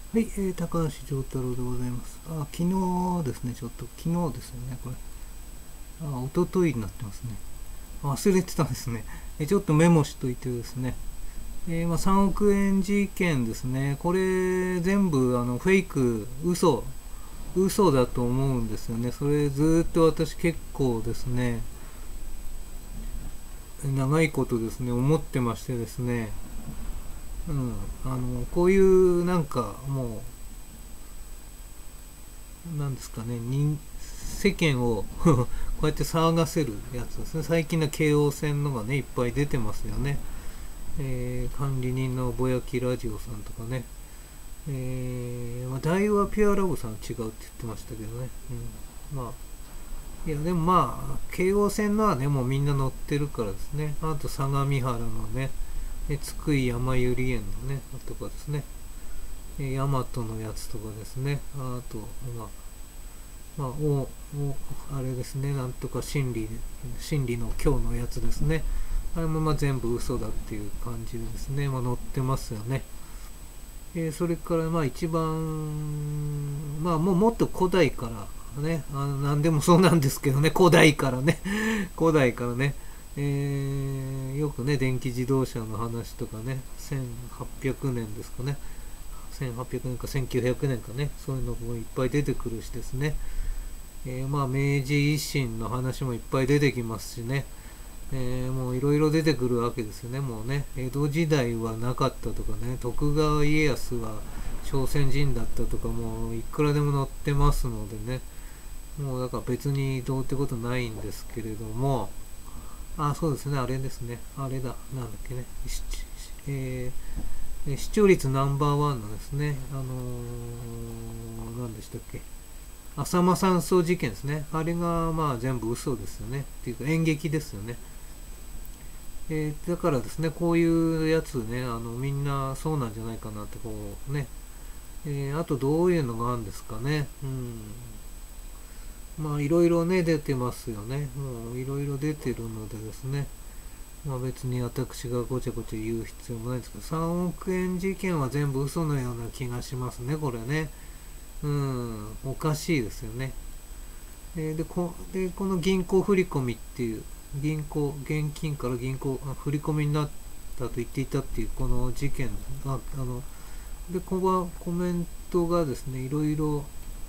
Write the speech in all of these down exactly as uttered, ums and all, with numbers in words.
はい、えー、高橋丈太郎でございます。あ、昨日ですね、ちょっと、昨日ですよね、これ。あ、一昨日になってますね。忘れてたんですね。えちょっとメモしといてですね。えーまあ、さんおく円事件ですね。これ、全部、あの、フェイク、嘘、嘘だと思うんですよね。それ、ずーっと私結構ですね、長いことですね、思ってましてですね、うん、あの、こういう、なんか、もう、なんですかね、人世間をこうやって騒がせるやつですね。最近の京王線のがね、いっぱい出てますよね。えー管理人のぼやきラジオさんとかね。えーまあ、大和ピュアラブさんは違うって言ってましたけどね。うん、まあ、いや、でもまあ、京王線のはね、もうみんな乗ってるからですね。あと、相模原のね、え津久井やまゆり園のね、とかですね。え大和のやつとかですね。あと、まあ、まあ、おおあれですね、なんとか心理心理の今日のやつですね。あれもまあ全部嘘だっていう感じでですね、まあ、載ってますよね。えーそれからまあ一番、まあもうもっと古代からね、あの何でもそうなんですけどね、古代からね、古代からね、えーよくね、電気自動車の話とかね、せんはっぴゃくねんですかね、せんはっぴゃくねんかせんきゅうひゃくねんかね、そういうのもいっぱい出てくるしですね、えーまあ明治維新の話もいっぱい出てきますしね、えーもういろいろ出てくるわけですよね。もうね、江戸時代はなかったとかね、徳川家康は朝鮮人だったとか、もういくらでも載ってますのでね、もうだから別にどうってことないんですけれども、あ、そうですね、あれですね、あれだ、なんだっけね、しえー視聴率ナンバーワンのですね、あのー、何でしたっけ、浅間山荘事件ですね。あれがまあ全部嘘ですよね。っていうか演劇ですよね。えーだからですね、こういうやつね、あのみんなそうなんじゃないかなってこうね、えーあとどういうのがあるんですかね。うん。まあいろいろね、出てますよね。もういろいろ出てるのでですね。まあ別に私がごちゃごちゃ言う必要もないんですけど、さんおく円事件は全部嘘のような気がしますね、これね。うん、おかしいですよね。えーでこでこの銀行振込っていう銀行現金から銀行振り込みになったと言っていたっていうこの事件があのでここコメントがですねいろいろ、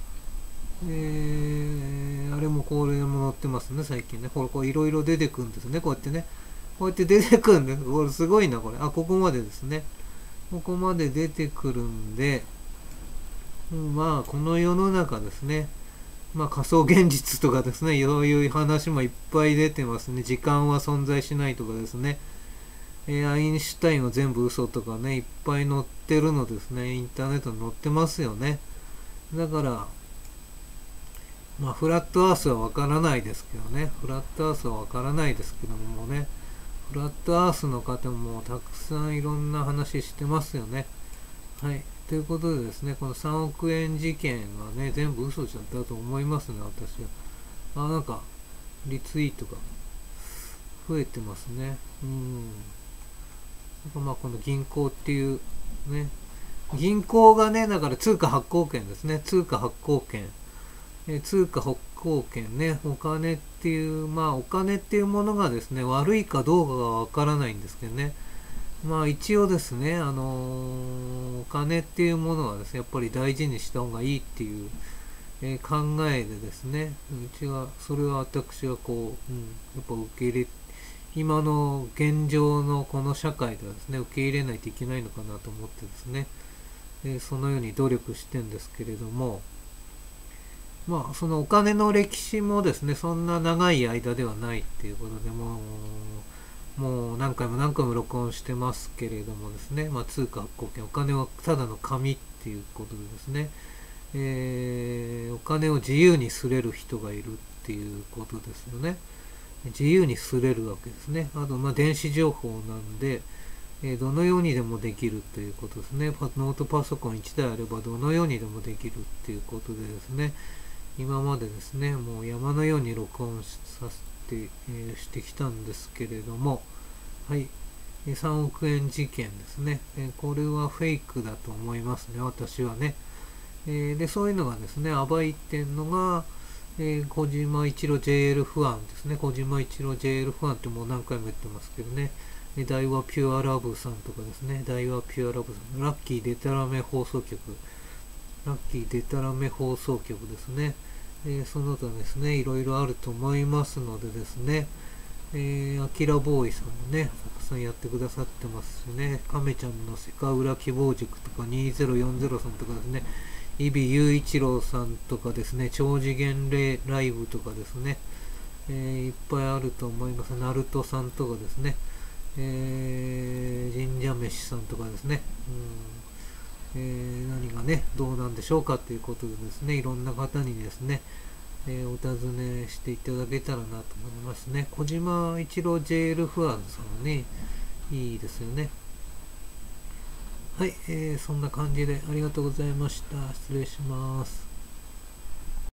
えーあれもこれも載ってますね最近ね。これこれいろいろ出てくるんですね、こうやってね、こうやって出てくるんです。これすごいなこれ。あ、ここまでですね。ここまで出てくるんで、まあこの世の中ですね、まあ仮想現実とかですね、そういう話もいっぱい出てますね。時間は存在しないとかですね。えーアインシュタインは全部嘘とかね、いっぱい載ってるのですね。インターネットに載ってますよね。だから、まあフラットアースはわからないですけどね。フラットアースはわからないですけどもね。フラットアースの方もたくさんいろんな話してますよね。はい。ということでですね、このさんおく円事件はね、全部嘘じゃったと思いますね、私は。あ、なんか、リツイートが増えてますね。うん。なんかまあこの銀行っていうね、銀行がね、だから通貨発行権ですね。通貨発行権。え通貨発行権ね、お金っていう、まあお金っていうものがですね、悪いかどうかがわからないんですけどね。まあ一応ですね、あのーお金っていうものはですね、やっぱり大事にした方がいいっていう、えー考えでですね、うちは、それは私はこう、うん、やっぱ受け入れ今の現状のこの社会ではですね、受け入れないといけないのかなと思ってですね、でそのように努力してんですけれども、まあ、そのお金の歴史もですね、そんな長い間ではないっていうことで、もう、もう何回も何回も録音してますけれどもですね、まあ、通貨発行権、お金はただの紙っていうことでですね、えーお金を自由にすれる人がいるっていうことですよね。自由にすれるわけですね。あと、まあ、電子情報なんで、えーどのようにでもできるということですね。ノートパソコンいちだいあればどのようにでもできるっていうことでですね、今までですね、もう山のように録音させて、えーしてきたんですけれども、はい。 さんおくえん事件ですね。これはフェイクだと思いますね、私はね。で、そういうのがですね、暴いてんのが、えー、小島一郎 ジェイエル ファンですね。小島一郎 ジェイエル ファンってもう何回も言ってますけどね。大和ピュアラブさんとかですね。大和ピュアラブさん。ラッキーデタラメ放送局。ラッキーデタラメ放送局ですね。えー、その他ですね、いろいろあると思いますのでですね。えー、アキラボーイさんもね、たくさんやってくださってますしね。亀ちゃんのセカウラ希望塾とかにせんよんじゅうさんとかですね。伊比雄一郎さんとかですね、超次元ライブとかですね、えー、いっぱいあると思います。ナルトさんとかですね、えー、神社飯さんとかですね、うん、えー、何がね、どうなんでしょうかということでですね、いろんな方にですね、えー、お尋ねしていただけたらなと思いますね。小島一郎 ジェイエル ファンさんね、いいですよね。はい、えー、そんな感じでありがとうございました。失礼します。